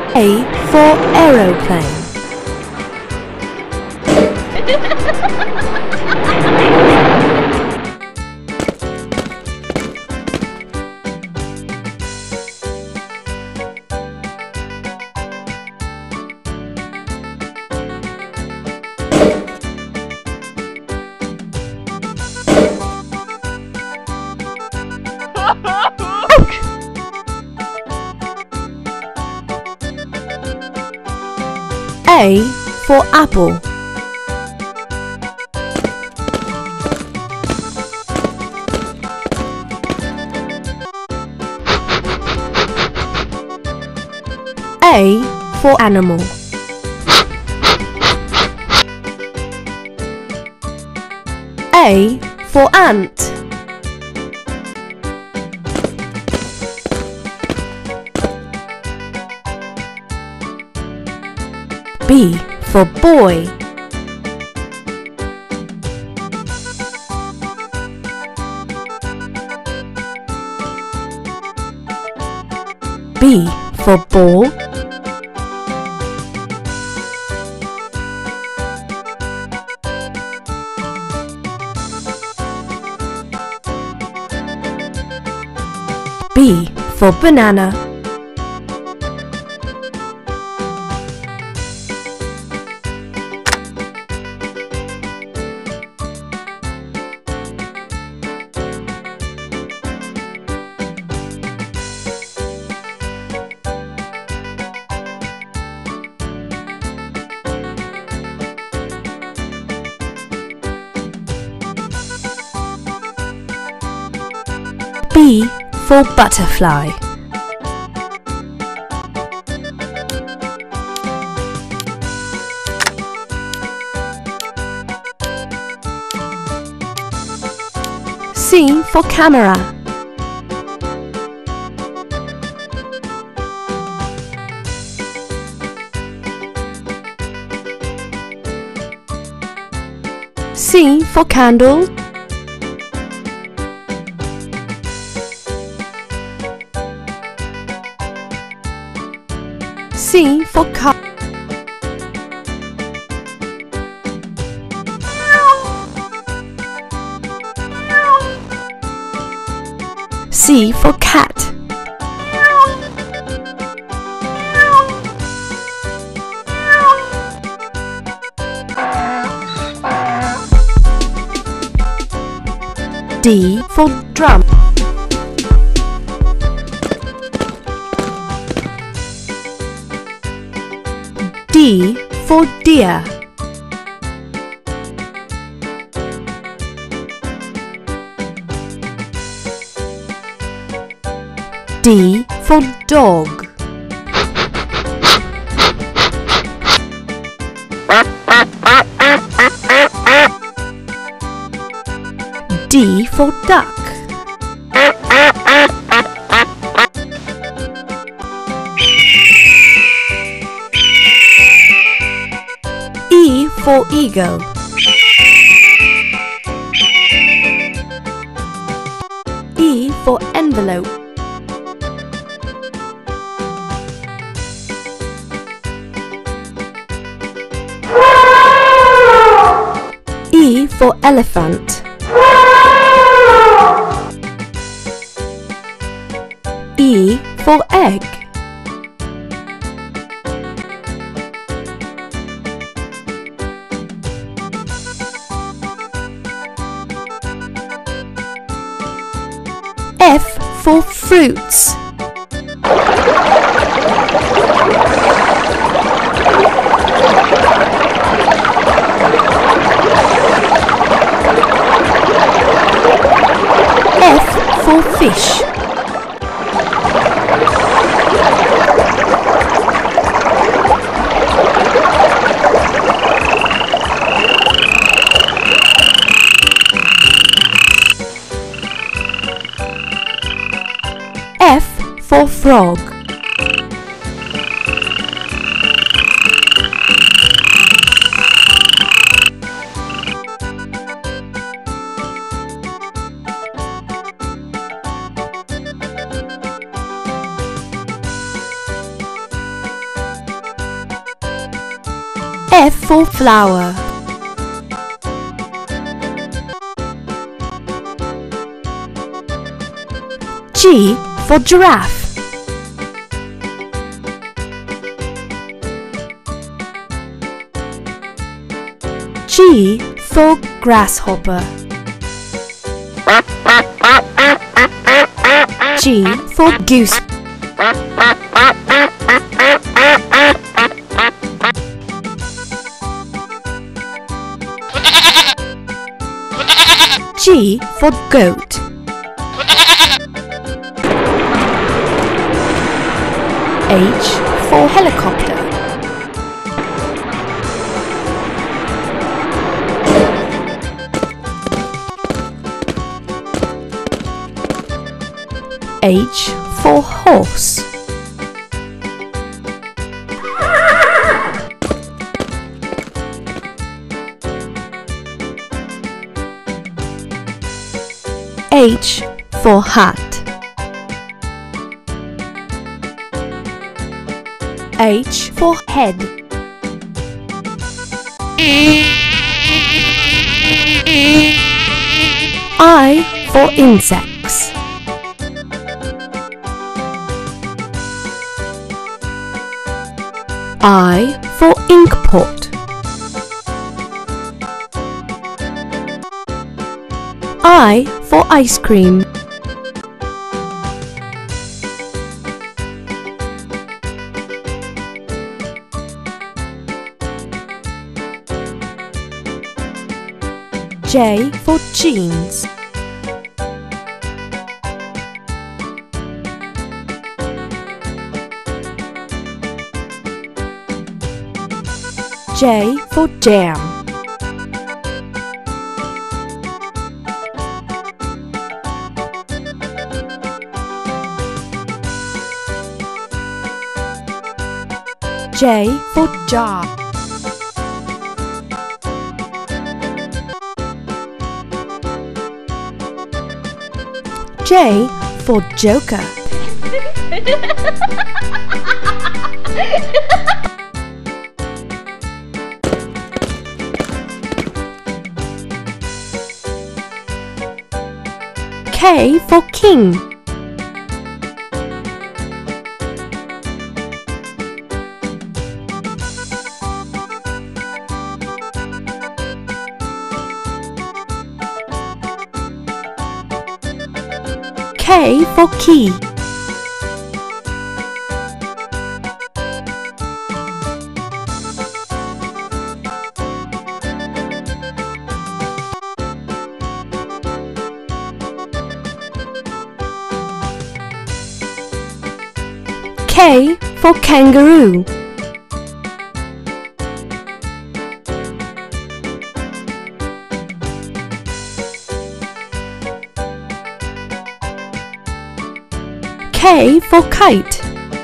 A for aeroplane. A for apple. A for animal. A for ant. B for boy. B for ball. B for banana. B for butterfly. C for camera. C for candle. C for cup. C for cat. D for drum. D for deer. D for dog. D for duck. E for eagle. E for envelope. E for elephant. E for egg. F for fruits. F for fish. F for frog. F for flower. G for giraffe. G for grasshopper. G for goose. G for goat. H for helicopter. H for horse. H for hat. H for head. I for insects. I for inkpot. I for ice cream. J for jeans. J for jam. J for jar. J for joker. K for king. K for key. K for kangaroo. K for kite.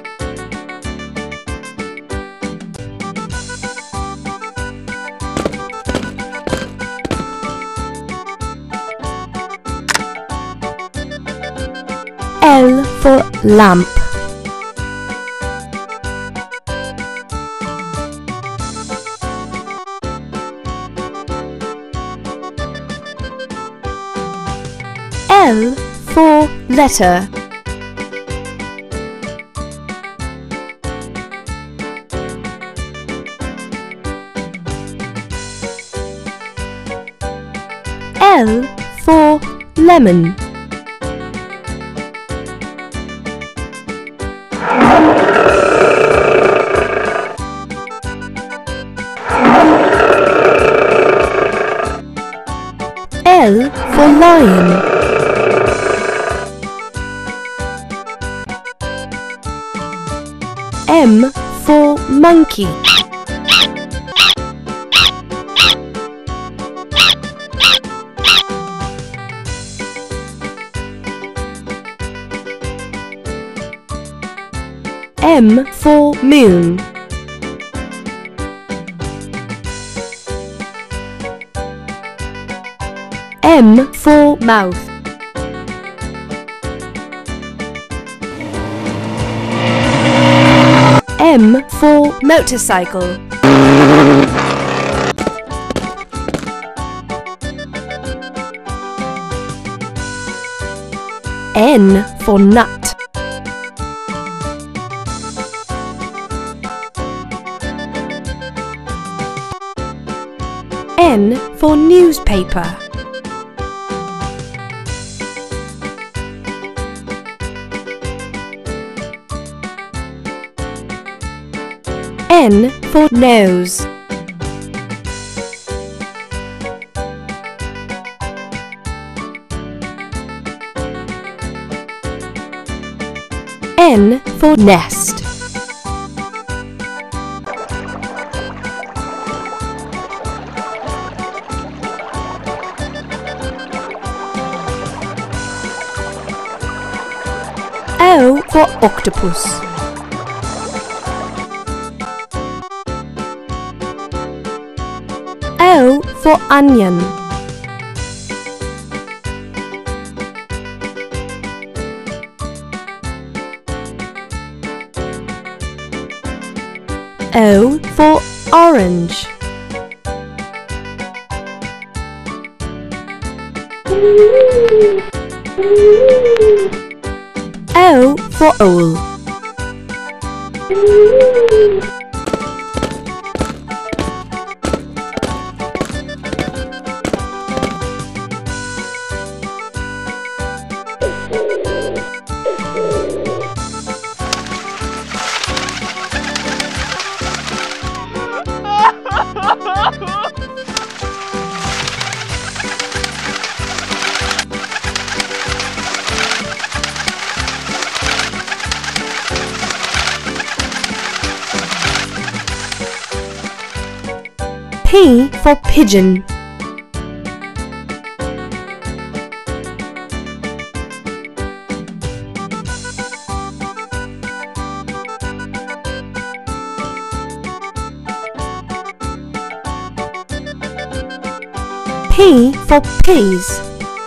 L for lamp. L for letter. L for lemon. L for lion. M for monkey. M for moon. M for mouth. M for motorcycle. N for nut. N for newspaper. N for nose. N for nest. O for octopus. O for onion. O for orange. O for owl. P for pigeon. P for peas.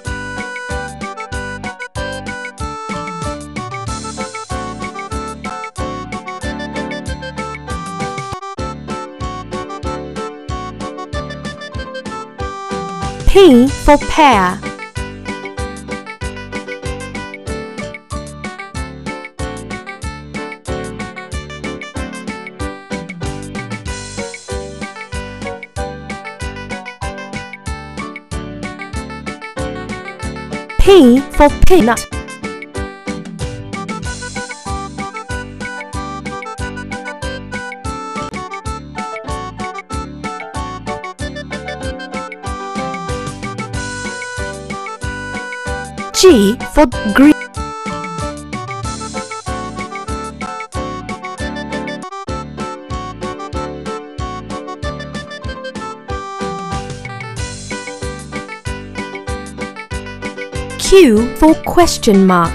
P for pear. P for peanut. G for green. Q for question mark.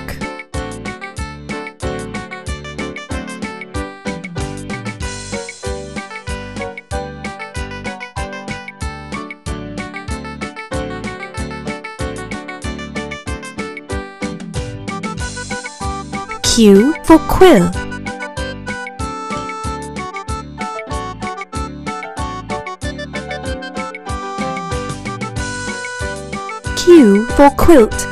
Q for quill. Q for quilt.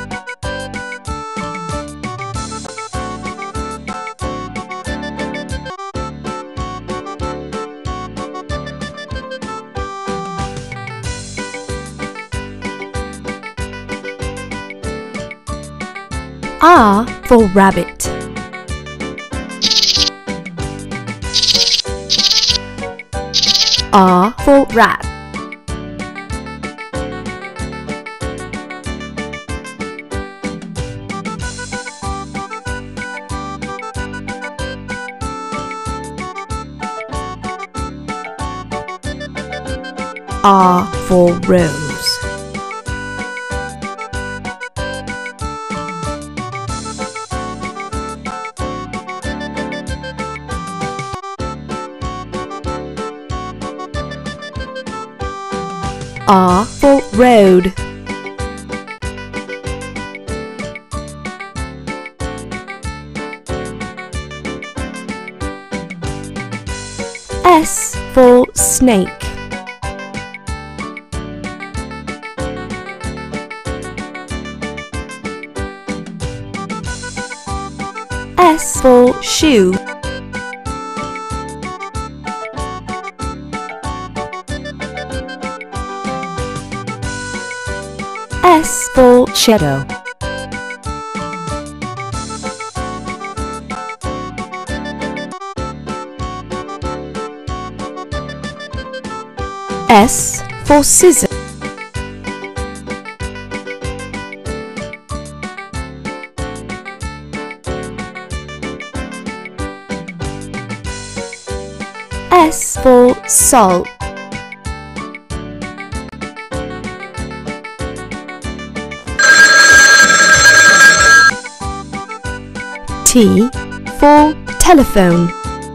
R for rabbit. R for rat. R for rose. R for road. S for snake. S for shoe. S for shadow. S for scissor. S for salt. T for telephone.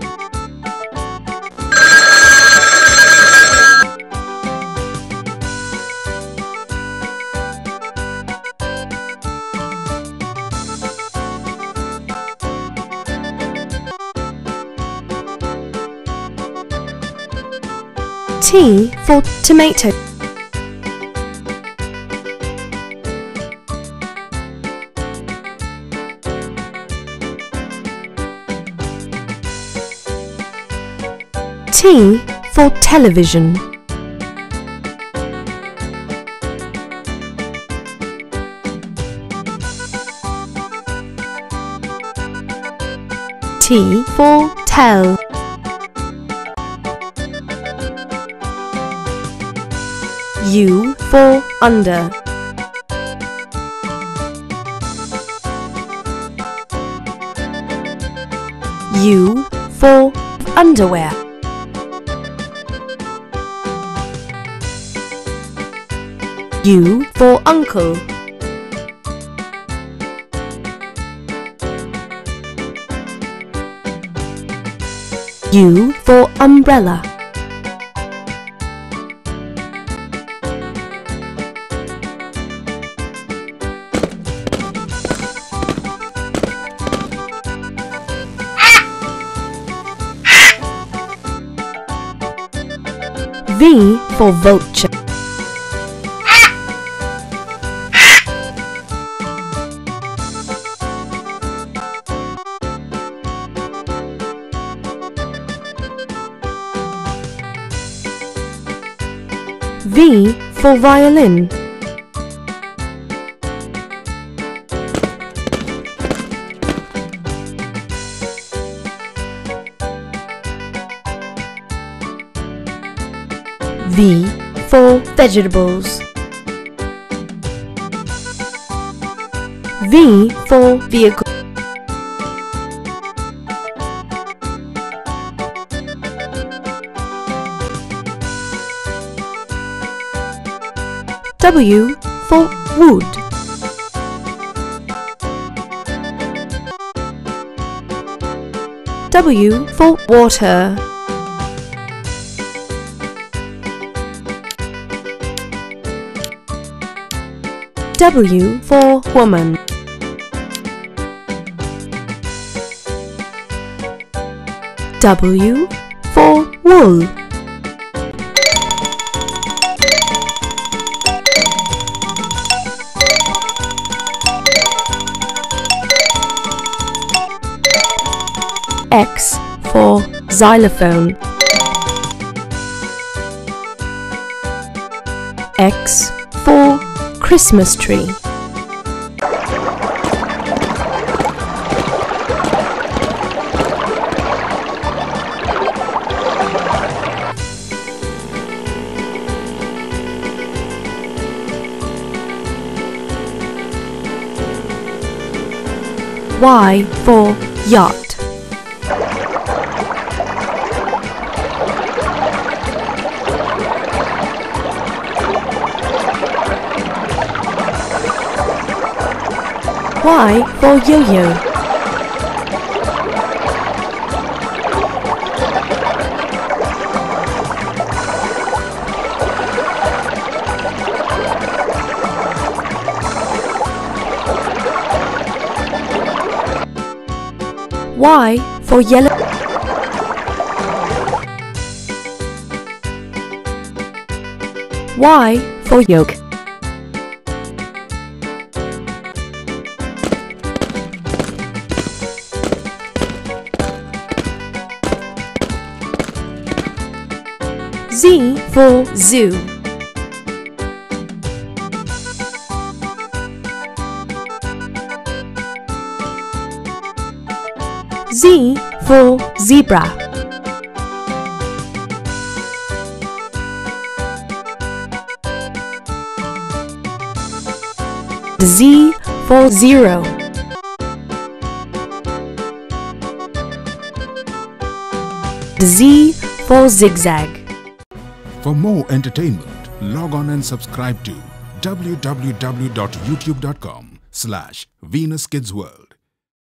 T for tomato. T for television. T for tell. U for under. U for underwear. U for uncle. U for umbrella. V for vulture. V for violin. V for vegetables. V for vehicle. W for wood. W for water. W for woman. W for wool. X for xylophone. X for Christmas tree. Y for yacht. Y for yo-yo. Y for yellow. Y for yolk. Z for Zoo. Z for Zebra. Z for Zero. Z for Zigzag. For more entertainment, log on and subscribe to www.youtube.com/VenusKidsWorld.